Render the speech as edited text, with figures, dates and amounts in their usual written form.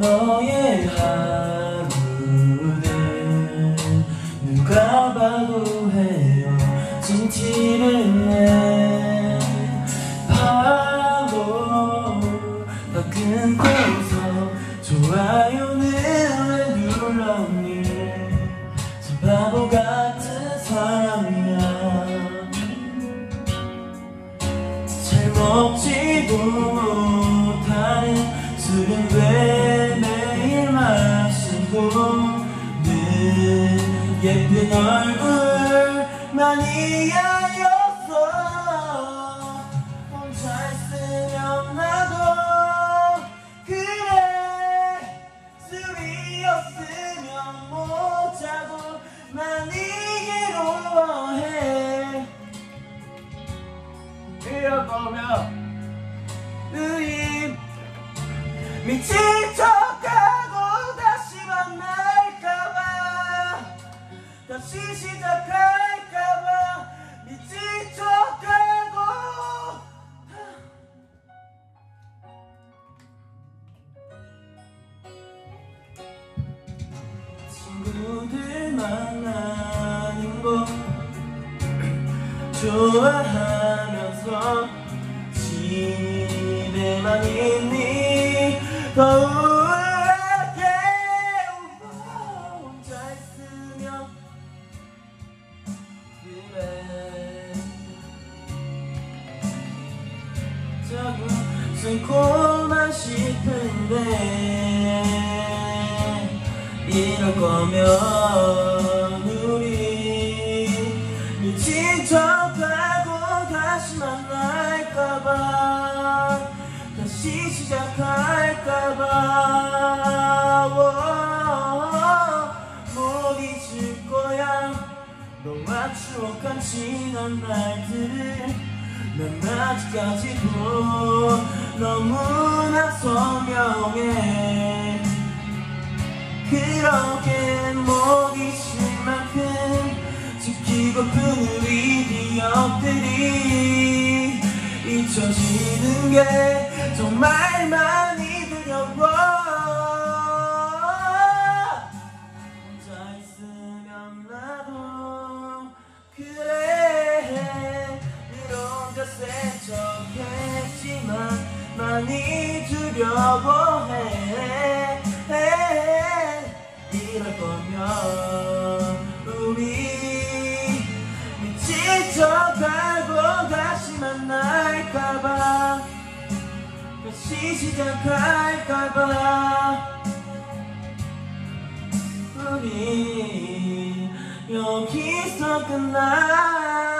너의 하루는 누가 봐도 헤어진 티를 내. 바로 다 끊고서 좋아요는 왜 눌렀니. 참 바보 같은 사람이야. 잘 먹지도 못하는 술은 왜 매일 마시고 늘 예쁜 얼굴만이야였어. 혼자 있으면 나도 그래 술이었으면 못 자고 많이 괴로워해. 이럴 거면 의임 미친 척하고 다시 만날까봐 다시 시작할까봐 미친 척하고. 친구들 만나는 거 좋아하면서 집에만 있니. 더 우울하게 혼자 있으면 그래 조금 숨고만 싶은데. 이럴 거면 우리 미친 척하고 다시 만날까봐 다시 시작할까봐 못 잊을 거야. 너와 추억한 지난 날들을 난 아직까지도 너무나 선명해. 그렇게 못 잊을 만큼 지키고픈 우리 기억들이 잊혀지는 게 정말 많이 두려워. 혼자 있으면 나도 그래 늘 혼자 센 척했지만 많이 두려워해. 이럴 거면 우리 미친 척하고 다시 만날까봐 다시 시작할까봐 우리 여기서 끝나.